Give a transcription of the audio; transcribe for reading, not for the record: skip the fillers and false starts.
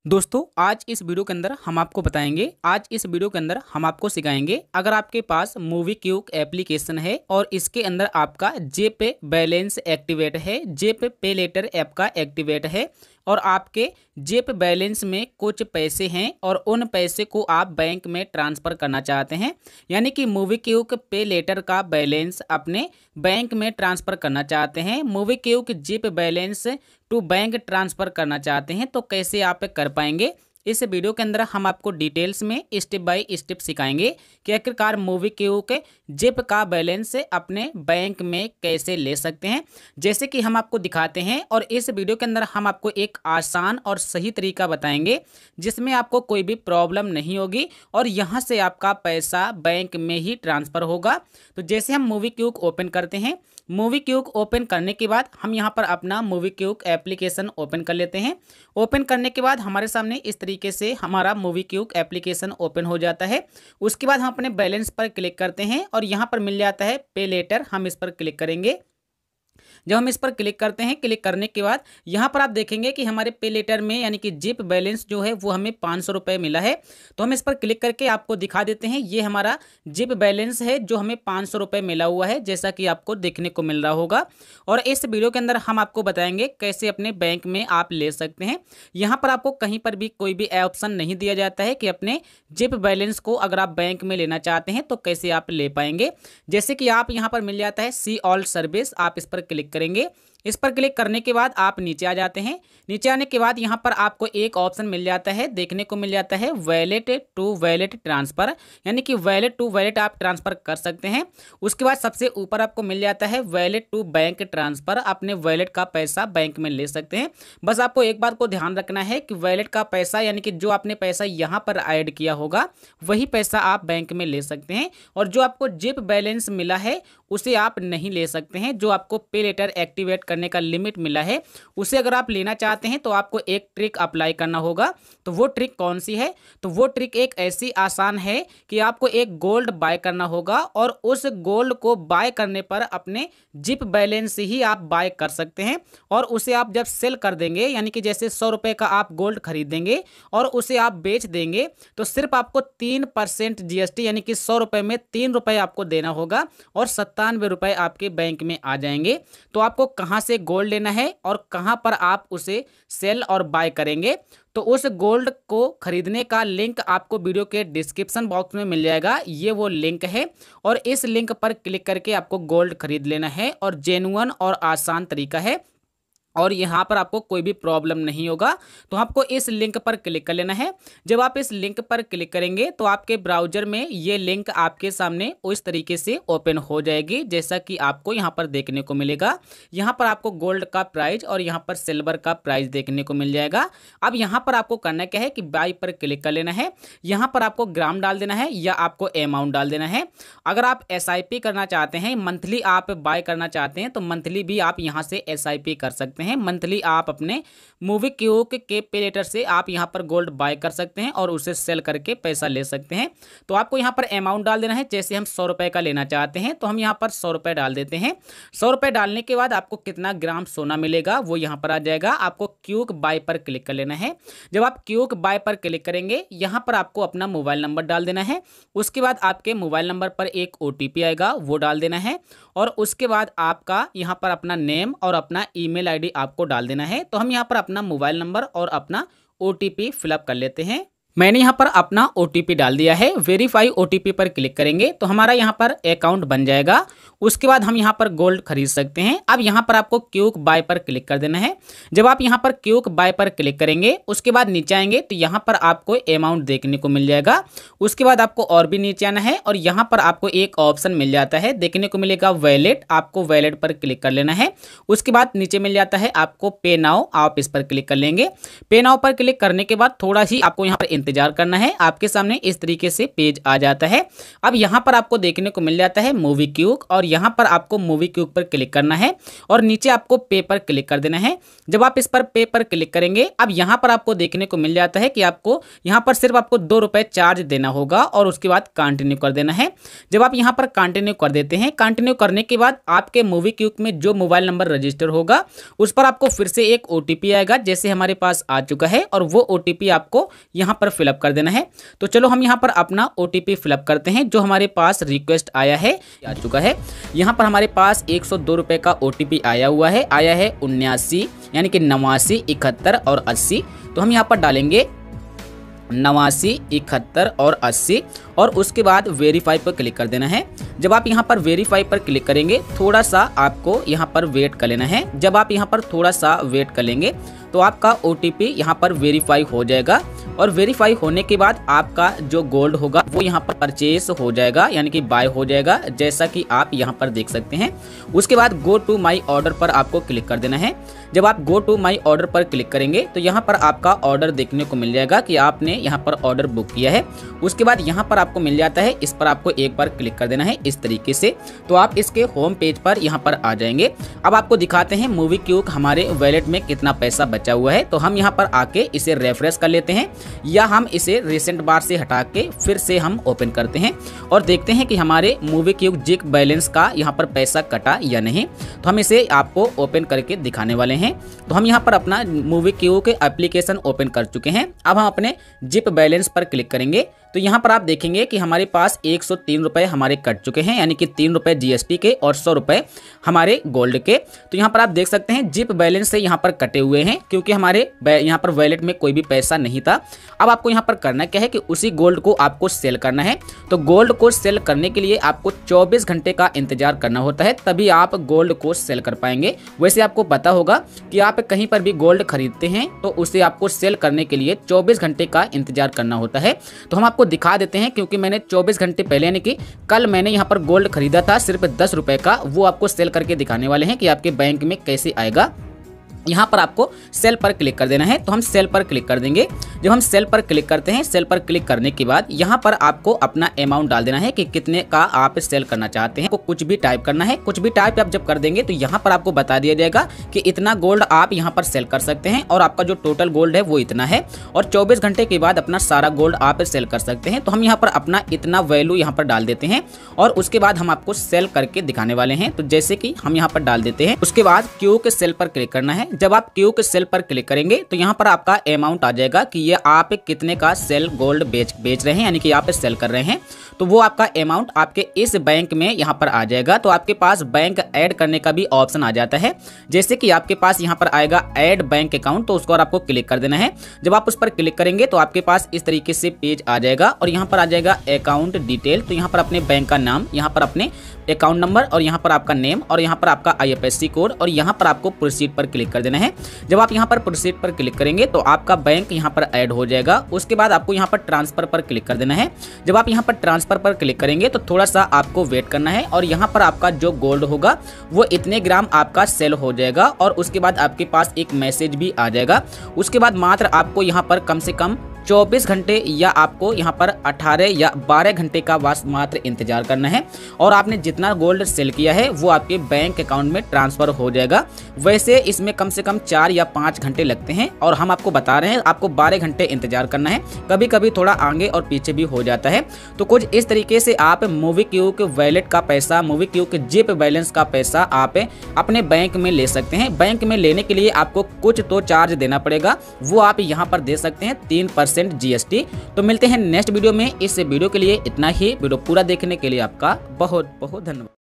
दोस्तों आज इस वीडियो के अंदर हम आपको बताएंगे हम आपको सिखाएंगे अगर आपके पास मूवी क्यूक एप्लीकेशन है और इसके अंदर आपका जेप बैलेंस एक्टिवेट है, जेप पे लेटर ऐप का एक्टिवेट है और आपके जेप बैलेंस में कुछ पैसे हैं और उन पैसे को आप बैंक में ट्रांसफ़र करना चाहते हैं, यानी कि मूवी क्यूक पे लेटर का बैलेंस अपने बैंक में ट्रांसफ़र करना चाहते हैं, MobiKwik zip balance to bank transfer करना चाहते हैं, तो कैसे आप कर पाएंगे। इस वीडियो के अंदर हम आपको डिटेल्स में स्टेप बाय स्टेप सिखाएंगे कि आखिरकार मूवी क्यूक जेप का बैलेंस अपने बैंक में कैसे ले सकते हैं, जैसे कि हम आपको दिखाते हैं। और इस वीडियो के अंदर हम आपको एक आसान और सही तरीका बताएंगे जिसमें आपको कोई भी प्रॉब्लम नहीं होगी और यहाँ से आपका पैसा बैंक में ही ट्रांसफ़र होगा। तो जैसे हम मूवी क्यूक ओपन करते हैं, मूवी क्यूक ओपन करने के बाद हम यहाँ पर अपना मूवी क्यूक एप्लीकेशन ओपन कर लेते हैं। ओपन करने के बाद हमारे सामने इस तरीके से हमारा मूवी क्यूक एप्लीकेशन ओपन हो जाता है। उसके बाद हम अपने बैलेंस पर क्लिक करते हैं और यहाँ पर मिल जाता है पे लेटर, हम इस पर क्लिक करेंगे। जब हम इस पर क्लिक करते हैं, क्लिक करने के बाद यहाँ पर आप देखेंगे कि हमारे पे लेटर में यानी कि जेप बैलेंस जो है वो हमें 500 रुपये मिला है। तो हम इस पर क्लिक करके आपको दिखा देते हैं, ये हमारा जेप बैलेंस है जो हमें 500 रुपये मिला हुआ है, जैसा कि आपको देखने को मिल रहा होगा। और इस वीडियो के अंदर हम आपको बताएंगे कैसे अपने बैंक में आप ले सकते हैं। यहाँ पर आपको कहीं पर भी कोई भी ऑप्शन नहीं दिया जाता है कि अपने जेप बैलेंस को अगर आप बैंक में लेना चाहते हैं तो कैसे आप ले पाएंगे। जैसे कि आप यहाँ पर मिल जाता है सी ऑल सर्विस, आप इस पर क्लिक करेंगे। इस पर क्लिक करने के बाद आप नीचे आ जाते हैं। नीचे आने के बाद यहाँ पर आपको एक ऑप्शन मिल जाता है, देखने को मिल जाता है वैलेट टू वैलेट ट्रांसफ़र, यानी कि वैलेट टू वैलेट आप ट्रांसफ़र कर सकते हैं। उसके बाद सबसे ऊपर आपको मिल जाता है वैलेट टू बैंक ट्रांसफ़र, अपने वैलेट का पैसा बैंक में ले सकते हैं। बस आपको एक बात को ध्यान रखना है कि वैलेट का पैसा यानी कि जो आपने पैसा यहाँ पर ऐड किया होगा वही पैसा आप बैंक में ले सकते हैं, और जो आपको जेप बैलेंस मिला है उसे आप नहीं ले सकते हैं। जो आपको पे लेटर एक्टिवेट करने का लिमिट मिला है उसे अगर आप लेना चाहते हैं तो आपको एक ट्रिक अप्लाई करना होगा। तो वो ट्रिक कौन सी है? तो वो ट्रिक एक ऐसी आसान है कि आपको एक गोल्ड बाय करना होगा और उस गोल्ड को बाय करने पर अपने जिप बैलेंस ही आप बाय कर सकते हैं, और उसे आप जब सेल कर देंगे यानी कि जैसे 100 रुपये का आप गोल्ड खरीदेंगे और उसे आप बेच देंगे तो सिर्फ आपको 3% जीएसटी यानी कि 100 रुपये में 3 रुपये आपको देना होगा और 97 रुपये आपके बैंक में आ जाएंगे। तो आपको कहाँ से गोल्ड लेना है और कहाँ पर आप उसे सेल और बाय करेंगे, तो उस गोल्ड को खरीदने का लिंक आपको वीडियो के डिस्क्रिप्शन बॉक्स में मिल जाएगा। ये वो लिंक है और इस लिंक पर क्लिक करके आपको गोल्ड खरीद लेना है, और जेन्युइन और आसान तरीका है और यहाँ पर आपको कोई भी प्रॉब्लम नहीं होगा। तो आपको इस लिंक पर क्लिक कर लेना है। जब आप इस लिंक पर क्लिक करेंगे तो आपके ब्राउज़र में ये लिंक आपके सामने उस तरीके से ओपन हो जाएगी जैसा कि आपको यहाँ पर देखने को मिलेगा। यहाँ पर आपको गोल्ड का प्राइस और यहाँ पर सिल्वर का प्राइस देखने को मिल जाएगा। अब यहाँ पर आपको करना क्या है कि बाय पर क्लिक कर लेना है। यहाँ पर आपको ग्राम डाल देना है या आपको अमाउंट डाल देना है। अगर आप SIP करना चाहते हैं, मंथली आप बाय करना चाहते हैं, तो मंथली भी आप यहाँ से SIP कर सकते हैं। मंथली आप अपने मूवी क्यूक के पे लेटर से आप यहां पर गोल्ड बाय कर सकते हैं और उसे सेल करके पैसा ले सकते हैं। तो आपको यहां पर अमाउंट डाल देना है। जैसे हम 100 रुपये का लेना चाहते हैं तो हम यहां पर 100 रुपये डाल देते हैं। 100 रुपये डालने के बाद आपको कितना ग्राम सोना मिलेगा वो यहां पर आ जाएगा। आपको क्यूक बाय पर क्लिक कर लेना है। जब आप क्यूक बाय पर क्लिक करेंगे यहां पर आपको अपना मोबाइल नंबर डाल देना है। उसके बाद आपके मोबाइल नंबर पर एक OTP आएगा, वो डाल देना है, और उसके बाद आपका यहाँ पर अपना नेम और अपना ईमेल आईडी आपको डाल देना है। तो हम यहाँ पर अपना मोबाइल नंबर और अपना OTP फिलअप कर लेते हैं। मैंने यहाँ पर अपना OTP डाल दिया है। वेरीफाई OTP पर क्लिक करेंगे तो हमारा यहाँ पर अकाउंट बन जाएगा। उसके बाद हम यहाँ पर गोल्ड खरीद सकते हैं। अब यहाँ पर आपको क्यूक बाय पर क्लिक कर देना है। जब आप यहाँ पर क्यूक बाय पर क्लिक करेंगे उसके बाद नीचे आएंगे तो यहाँ पर आपको अमाउंट देखने को मिल जाएगा। उसके बाद आपको और भी नीचे आना है और यहाँ पर आपको एक ऑप्शन मिल जाता है, देखने को मिलेगा वैलेट, आपको वैलेट पर क्लिक कर लेना है। उसके बाद नीचे मिल जाता है आपको पे नाउ, आप इस पर क्लिक कर लेंगे। पे नाउ पर क्लिक करने के बाद थोड़ा ही आपको यहाँ पर इंतजार करना है। आपके सामने इस तरीके से पेज आ जाता है। अब यहाँ पर आपको देखने को मिल जाता है मूवी क्यूक, और यहाँ पर आपको मूवी क्यूक पर क्लिक करना है और नीचे आपको पे पर क्लिक कर देना है। जब आप इस पर पे पर क्लिक करेंगे, अब यहाँ पर आपको देखने को मिल जाता है कि आपको यहाँ पर सिर्फ आपको 2 रुपये चार्ज देना होगा और उसके बाद कंटिन्यू कर देना है। जब आप यहाँ पर कंटिन्यू कर देते हैं, कंटिन्यू करने के बाद आपके मूवी क्यूक में जो मोबाइल नंबर रजिस्टर होगा उस पर आपको फिर से एक OTP आएगा, जैसे हमारे पास आ चुका है, और वो OTP आपको यहाँ पर फिलअप कर देना है। तो चलो हम यहाँ पर अपना OTP फिलअप करते हैं जो हमारे पास रिक्वेस्ट आया है, आ चुका है। यहाँ पर हमारे पास 102 रुपये का OTP आया हुआ है, आया है 79 यानी कि 89 71 और 80। तो हम यहाँ पर डालेंगे 89 71 और 80 और उसके बाद वेरीफाई पर क्लिक कर देना है। जब आप यहाँ पर वेरीफाई पर क्लिक करेंगे, थोड़ा सा आपको यहाँ पर वेट कर लेना है। जब आप यहाँ पर थोड़ा सा वेट कर लेंगे तो आपका OTP यहाँ पर वेरीफाई हो जाएगा, और वेरीफाई होने के बाद आपका जो गोल्ड होगा वो यहाँ पर परचेस हो जाएगा, यानी कि बाय हो जाएगा, जैसा कि आप यहाँ पर देख सकते हैं। उसके बाद गो टू माई ऑर्डर पर आपको क्लिक कर देना है। जब आप गो टू माई ऑर्डर पर क्लिक करेंगे तो यहाँ पर आपका ऑर्डर देखने को मिल जाएगा कि आपने यहाँ पर ऑर्डर बुक किया है। उसके बाद यहाँ पर आपको मिल जाता है, इस पर आपको एक बार क्लिक कर देना है इस तरीके से। तो आप इसके होम पेज पर यहाँ पर आ जाएंगे। अब आपको दिखाते हैं मूवी क्यूक हमारे वॉलेट में कितना पैसा बचा हुआ है। तो हम यहाँ पर आके इसे रेफ्रेश कर लेते हैं, या हम इसे रिसेंट बार से हटा के फिर से हम ओपन करते हैं और देखते हैं कि हमारे मूवी क्यूक जिक बैलेंस का यहाँ पर पैसा कटा या नहीं। तो हम इसे आपको ओपन करके दिखाने वाले हैं। तो हम यहाँ पर अपना मूवी क्यूक एप्लीकेशन ओपन कर चुके हैं। अब हम अपने जिप बैलेंस पर क्लिक करेंगे तो यहाँ पर आप देखेंगे कि हमारे पास 103 रुपये हमारे कट चुके हैं, यानी कि 3 रुपये GST के और 100 रुपये हमारे गोल्ड के। तो यहाँ पर आप देख सकते हैं जिप बैलेंस से यहाँ पर कटे हुए हैं, क्योंकि हमारे यहाँ पर वॉलेट में कोई भी पैसा नहीं था। अब आपको यहाँ पर करना क्या है कि उसी गोल्ड को आपको सेल करना है। तो गोल्ड को सेल करने के लिए आपको 24 घंटे का इंतजार करना होता है, तभी आप गोल्ड को सेल कर पाएंगे। वैसे आपको पता होगा कि आप कहीं पर भी गोल्ड खरीदते हैं तो उसे आपको सेल करने के लिए 24 घंटे का इंतजार करना होता है। तो हम आपको दिखा देते हैं, क्योंकि मैंने 24 घंटे पहले यानी कि कल मैंने यहाँ पर गोल्ड खरीदा था सिर्फ 10 रुपये का, वो आपको सेल करके दिखाने वाले हैं कि आपके बैंक में कैसे आएगा। यहाँ पर आपको सेल पर क्लिक कर देना है। तो हम सेल पर क्लिक कर देंगे। जब हम सेल पर क्लिक करते हैं, सेल पर क्लिक करने के बाद यहाँ पर आपको अपना अमाउंट डाल देना है कि कितने का आप सेल करना चाहते हैं। कुछ भी टाइप करना है। कुछ भी टाइप आप जब कर देंगे तो यहाँ पर आपको बता दिया जाएगा कि इतना गोल्ड आप यहाँ पर सेल कर सकते हैं और आपका जो टोटल गोल्ड है वो इतना है, और 24 घंटे के बाद अपना सारा गोल्ड आप सेल कर सकते हैं। तो हम यहाँ पर अपना इतना वैल्यू यहाँ पर डाल देते हैं और उसके बाद हम आपको सेल करके दिखाने वाले हैं। तो जैसे कि हम यहाँ पर डाल देते हैं, उसके बाद क्यू के सेल पर क्लिक करना है। जब आप क्यू के सेल पर क्लिक करेंगे तो यहाँ पर आपका अमाउंट आ जाएगा कि ये आप कितने का सेल गोल्ड बेच रहे हैं, यानी कि आप सेल कर रहे हैं। तो वो आपका अमाउंट आपके इस बैंक में यहाँ पर आ जाएगा। तो आपके पास बैंक ऐड करने का भी ऑप्शन आ जाता है। जैसे कि आपके पास यहाँ पर आएगा ऐड बैंक अकाउंट, तो उसको और आपको क्लिक कर देना है। जब आप उस पर क्लिक करेंगे तो आपके पास इस तरीके से पेज आ जाएगा और यहाँ पर आ जाएगा अकाउंट डिटेल। तो यहाँ पर अपने बैंक का नाम, यहाँ पर अपने अकाउंट नंबर और यहाँ पर आपका नेम और यहाँ पर आपका IFSC कोड, और यहाँ पर आपको प्रोसीड पर क्लिक कर देना है। जब आप यहाँ पर प्रोसीड पर क्लिक करेंगे तो आपका बैंक यहाँ पर ऐड हो जाएगा। उसके बाद आपको यहाँ पर ट्रांसफर पर क्लिक कर देना है। जब आप यहाँ पर ट्रांसफर पर क्लिक करेंगे तो थोड़ा सा आपको वेट करना है और यहाँ पर आपका जो गोल्ड होगा वो इतने ग्राम आपका सेल हो जाएगा और उसके बाद आपके पास एक मैसेज भी आ जाएगा। उसके बाद मात्र आपको यहाँ पर कम से कम 24 घंटे या आपको यहाँ पर 18 या 12 घंटे का मात्र इंतजार करना है और आपने जितना गोल्ड सेल किया है वो आपके बैंक अकाउंट में ट्रांसफर हो जाएगा। वैसे इसमें कम से कम 4 या 5 घंटे लगते हैं और हम आपको बता रहे हैं आपको 12 घंटे इंतजार करना है। कभी कभी थोड़ा आगे और पीछे भी हो जाता है। तो कुछ इस तरीके से आप MobiKwik वॉलेट का पैसा, MobiKwik जिप बैलेंस का पैसा आप अपने बैंक में ले सकते हैं। बैंक में लेने के लिए आपको कुछ तो चार्ज देना पड़ेगा, वो आप यहाँ पर दे सकते हैं 3% GST। तो मिलते हैं नेक्स्ट वीडियो में। इस वीडियो के लिए इतना ही। वीडियो पूरा देखने के लिए आपका बहुत बहुत धन्यवाद।